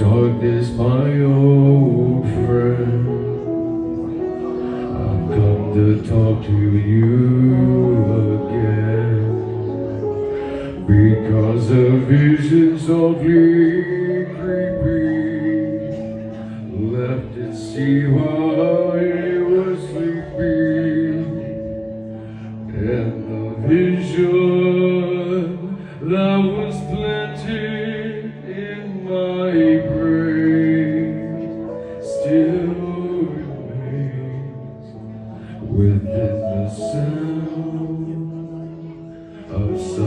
Darkness, my old friend, I've come to talk to you again, because a vision softly creeping left its seed while it was sleeping, and the vision that was planted in my brain still remains within the sound of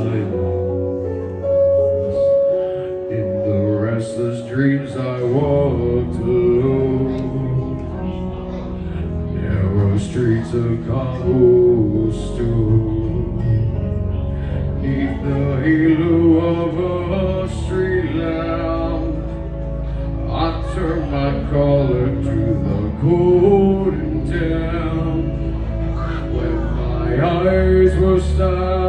silence. In the restless dreams I walked alone, narrow streets of cobblestone, beneath the halo of a street lamp, I turned my collar to the cold and damp. When my eyes were starting